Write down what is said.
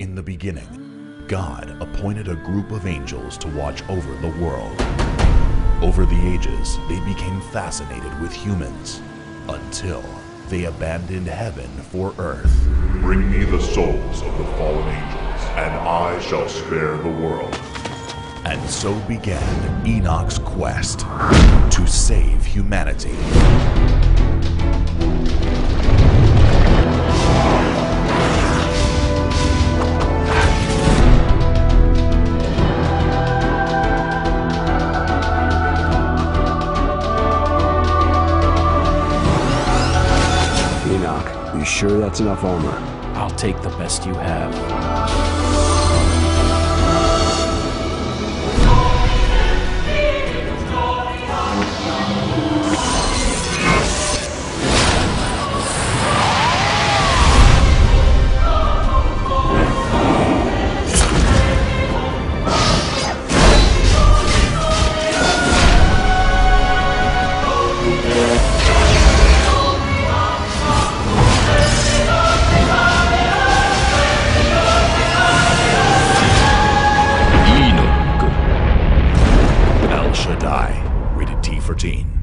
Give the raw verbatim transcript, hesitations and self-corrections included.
In the beginning, God appointed a group of angels to watch over the world. Over the ages, they became fascinated with humans, until they abandoned heaven for earth. Bring me the souls of the fallen angels, and I shall spare the world. And so began Enoch's quest to save humanity. Enoch, you sure that's enough armor? I'll take the best you have. Shaddai, rated T for teen.